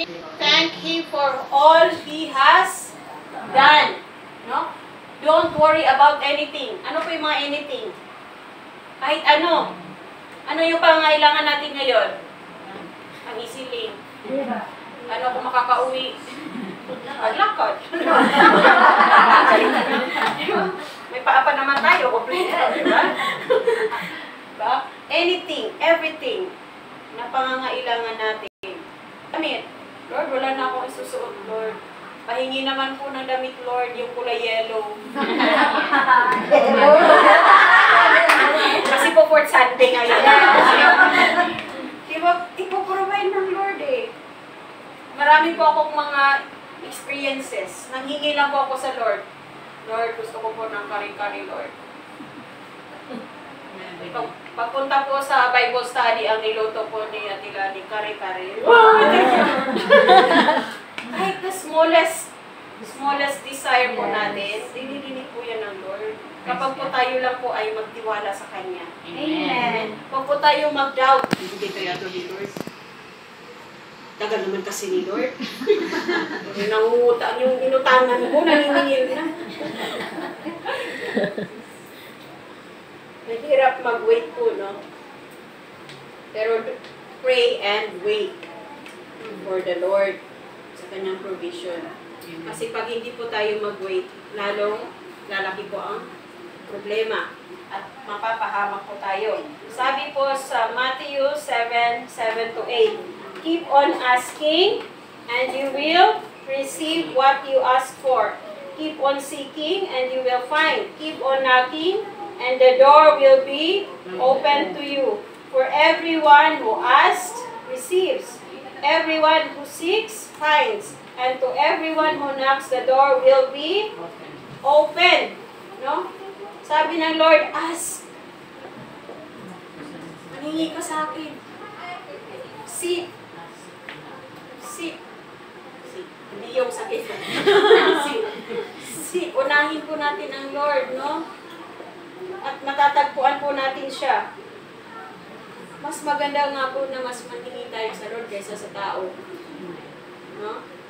Thank Him for all He has done. No? Don't worry about anything. Ano po yung mga anything? Kahit ano. Ano yung pangailangan natin ngayon? Ang isiling. Ano kung makakauwi? Maglakad. May paa pa naman tayo. Kompleto, di ba? Diba? Anything, everything na pangangailangan natin. Damit. Lord, wala na akong isusuot, Lord. Pahingi naman po ng damit, Lord, yung kulay yellow. Kasi po 4th Sunday ngayon. Diba, ipoprovide ng Lord eh. Marami po akong mga experiences. Nanghingi lang po ako sa Lord. Lord, gusto ko po ng kari-kari, Lord. Pagpunta po sa Bible study, ang niluto po ni Atila ni kare-kare. Kahit the smallest desire po natin, dinidinig po yan ng Lord. Kapag po tayo lang po ay magtiwala sa Kanya. Amen. Pag po tayo mag-doubt, hindi kaya ito ni Lord. Tagal naman kasi ni Lord. Nangungutang yung inutangan ko, nanginingil na. Nahirap mag-wait po, no? Pero pray and wait for the Lord sa Kanyang provision. Kasi pag hindi po tayo mag-wait, lalong lalaki po ang problema at mapapahamak po tayo. Sabi po sa Matthew 7:7-8, keep on asking and you will receive what you ask for. Keep on seeking and you will find. Keep on knocking and the door will be open to you. For everyone who asks, receives. Everyone who seeks, finds. And to everyone who knocks, the door will be open. No? Sabi ng Lord, ask. Maningi ka sa akin. Seek. Seek. Seek. Hindi yung sakit. Seek. Seek. Unahin po natin ang Lord, no? At matatagpuan po natin siya. Mas maganda nga po na mas manhingi tayo sa Lord kaysa sa tao. No?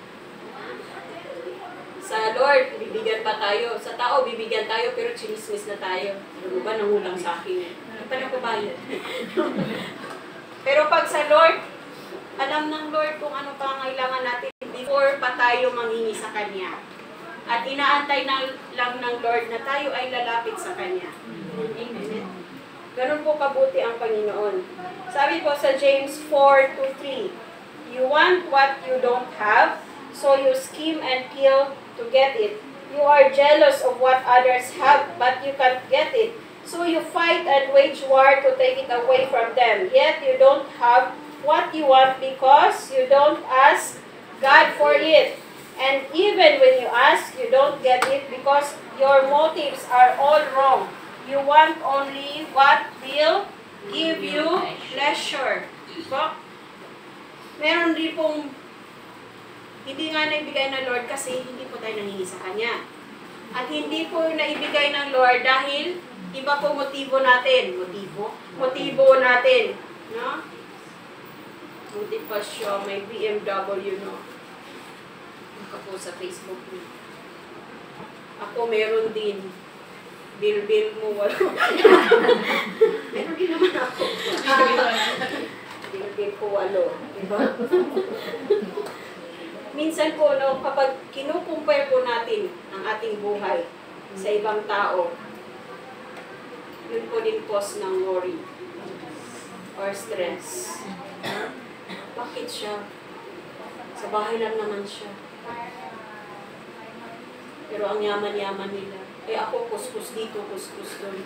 Sa Lord, bibigyan pa tayo. Sa tao, bibigyan tayo, pero chinismis na tayo. Ano ba, nangulang sa akin? Hindi pa napabayad. Pero pag sa Lord, alam ng Lord kung ano pa ang kailangan natin before pa tayo manghingi sa Kanya. At inaantay lang ng Lord na tayo ay lalapit sa Kanya. Amen. Ganun po kabuti ang Panginoon. Sabi po sa James 4:2-3, you want what you don't have, so you scheme and kill to get it. You are jealous of what others have, but you can't get it. So you fight and wage war to take it away from them. Yet you don't have what you want because you don't ask God for it. And even when you ask, you don't get it because your motives are all wrong. You want only what will give you pleasure. So, meron din pong hindi nga naibigay ng Lord kasi hindi po tayo nangingi sa Kanya. At hindi po naibigay ng Lord dahil iba po motibo natin. Motibo natin. No? Buti pa siya, may BMW, no? Naka po sa Facebook. Ako meron din. Bil mo, wala. Meron din naman ako. Bil ko, walo. Diba? Minsan po, no, kapag kinukumpare po natin ang ating buhay sa ibang tao, yun po din cause ng worry or stress. Bakit siya? Sa bahay lang naman siya. Pero ang yaman-yaman nila. Eh ako, kuskus dito, kuskus doon.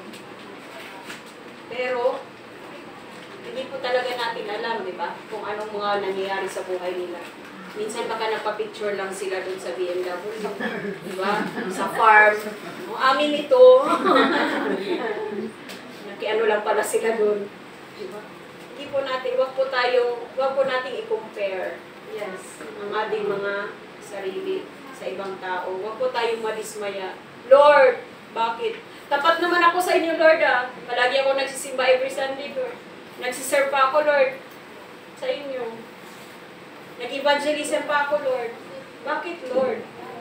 Pero, hindi po talaga natin alam, di ba? Kung anong mga nangyayari sa buhay nila. Minsan baka nagpa-picture lang sila doon sa BMW. Di ba? Sa farm. O, amin ito. Nakiano lang pala sila doon. Di ba? Hindi po natin, wag po natin i-compare. Yes. Ang ating mga sarili sa ibang tao. Wag po tayong madismaya. Lord, bakit? Tapat naman ako sa inyo, Lord, ah. Palagi ako nagsisimba every Sunday, Lord. Nagsiserve pa ako, Lord, sa inyo. Nag-evangelism pa ako, Lord. Bakit, Lord?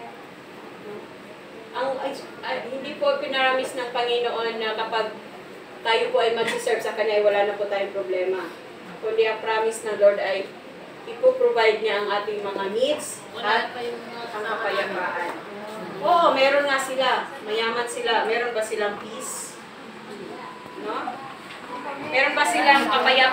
Hindi po pinaramis ng Panginoon na kapag tayo po ay mag-serve sa Kanya, ay wala na po tayong problema. Kundi ang promise ng Lord ay ipoprovide niya ang ating mga needs at ang kapayapaan. Oo, meron nga sila. Mayaman sila. Meron ba silang peace? No? Meron ba silang kapayapaan?